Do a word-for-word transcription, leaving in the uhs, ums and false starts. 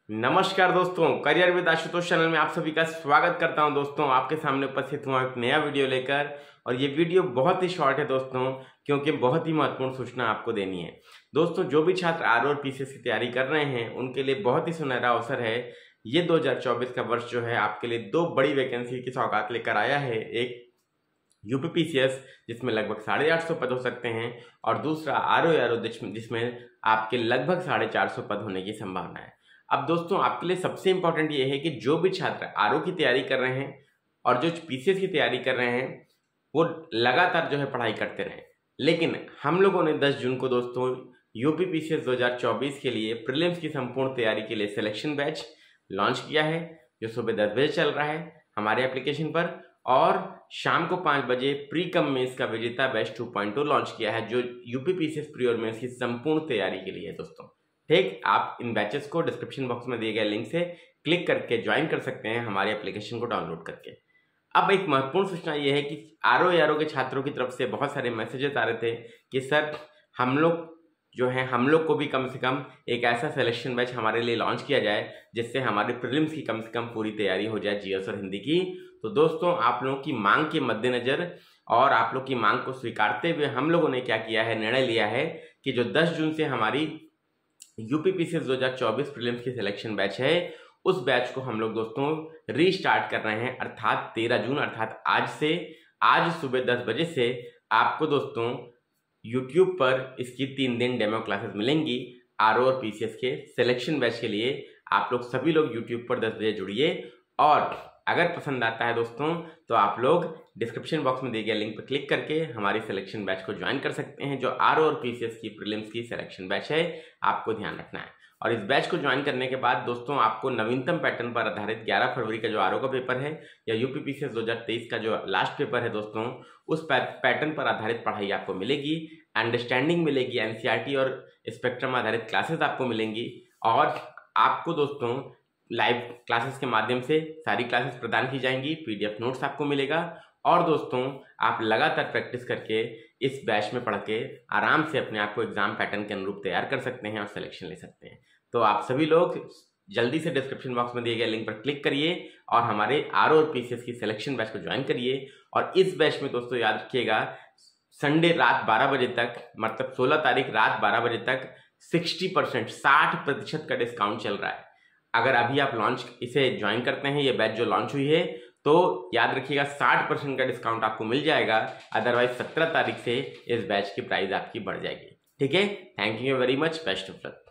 नमस्कार दोस्तों, career with Ashutosh channel में आप सभी का स्वागत करता हूं। दोस्तों आपके सामने उपस्थित हुआ एक नया वीडियो लेकर, और ये वीडियो बहुत ही शॉर्ट है दोस्तों, क्योंकि बहुत ही महत्वपूर्ण सूचना आपको देनी है। दोस्तों जो भी छात्र आर और पीसीएस की तैयारी कर रहे हैं उनके लिए बहुत ही सुनहरा अवसर है। ये दो हजार चौबीस का वर्ष जो है आपके लिए दो बड़ी वैकेंसी की सौगात लेकर आया है। एक यूपीपीसीएस जिसमें लगभग साढ़े आठ सौ पद हो सकते हैं, और दूसरा आरओ आरओ जिसमें आपके लगभग साढ़े चार सौ पद होने की संभावना है। अब दोस्तों आपके लिए सबसे इंपॉर्टेंट ये है कि जो भी छात्र आरओ की तैयारी कर रहे हैं और जो पीसीएस की तैयारी कर रहे हैं वो लगातार जो है पढ़ाई करते रहें। लेकिन हम लोगों ने दस जून को दोस्तों यूपीपीसीएस दो हजार चौबीस के लिए प्रीलिम्स की संपूर्ण तैयारी के लिए सिलेक्शन बैच लॉन्च किया है, जो सुबह दस बजे चल रहा है हमारे एप्लीकेशन पर, और शाम को पाँच बजे प्री कम मेंस का विजेता batch two point O launch किया है, जो यूपीपीसीएस प्री और मेंस की संपूर्ण तैयारी के लिए है। दोस्तों ठीक, आप इन बैचेस को डिस्क्रिप्शन बॉक्स में दिए गए लिंक से क्लिक करके ज्वाइन कर सकते हैं हमारे एप्लीकेशन को डाउनलोड करके। अब एक महत्वपूर्ण सूचना यह है कि आरओ आरओ के छात्रों की तरफ से बहुत सारे मैसेजेस आ रहे थे कि सर हम लोग जो है हम लोग को भी कम से कम एक ऐसा सिलेक्शन बैच हमारे लिए लॉन्च किया जाए जिससे हमारे प्रीलिम्स की कम से कम पूरी तैयारी हो जाए, जीएस और हिंदी की। तो दोस्तों आप लोगों की मांग के मद्देनजर और आप लोग की मांग को स्वीकारते हुए हम लोगों ने क्या किया है, निर्णय लिया है कि जो दस जून से हमारी यूपीपीसीएस दो हजार चौबीस प्रीलिम्स की सिलेक्शन बैच है उस बैच को हम लोग दोस्तों रीस्टार्ट कर रहे हैं, अर्थात तेरह जून अर्थात आज से, आज सुबह दस बजे से आपको दोस्तों यूट्यूब पर इसकी तीन दिन डेमो क्लासेस मिलेंगी आरओ और पीसीएस के सिलेक्शन बैच के लिए। आप लोग सभी लोग यूट्यूब पर दस बजे जुड़िए, और अगर पसंद आता है दोस्तों तो आप लोग डिस्क्रिप्शन बॉक्स में दिए गए लिंक पर क्लिक करके हमारी सिलेक्शन बैच को ज्वाइन कर सकते हैं, जो आरओ और पीसीएस की प्रीलिम्स की सिलेक्शन बैच है। आपको ध्यान रखना है, और इस बैच को ज्वाइन करने के बाद दोस्तों आपको नवीनतम पैटर्न पर आधारित ग्यारह फरवरी का जो आरओ का पेपर है या यूपीपीसीएस दो हजार तेईस का जो लास्ट पेपर है दोस्तों, उस पैटर्न पर आधारित पढ़ाई आपको मिलेगी, अंडरस्टैंडिंग मिलेगी, एनसीईआरटी और स्पेक्ट्रम आधारित क्लासेस आपको मिलेंगी, और आपको दोस्तों लाइव क्लासेस के माध्यम से सारी क्लासेस प्रदान की जाएंगी, पीडीएफ नोट्स आपको मिलेगा, और दोस्तों आप लगातार प्रैक्टिस करके इस बैच में पढ़ के आराम से अपने आप को एग्जाम पैटर्न के अनुरूप तैयार कर सकते हैं और सिलेक्शन ले सकते हैं। तो आप सभी लोग जल्दी से डिस्क्रिप्शन बॉक्स में दिए गए लिंक पर क्लिक करिए और हमारे आरओ और पीसीएस की सिलेक्शन बैच को ज्वाइन करिए। और इस बैच में दोस्तों याद रखिएगा, संडे रात बारह बजे तक, मतलब सोलह तारीख रात बारह बजे तक सिक्सटी परसेंट साठ प्रतिशत का डिस्काउंट चल रहा है। अगर अभी आप लॉन्च इसे ज्वाइन करते हैं, ये बैच जो लॉन्च हुई है, तो याद रखिएगा साठ परसेंट का डिस्काउंट आपको मिल जाएगा, अदरवाइज सत्रह तारीख से इस बैच की प्राइस आपकी बढ़ जाएगी। ठीक है, thank you very much, best of luck.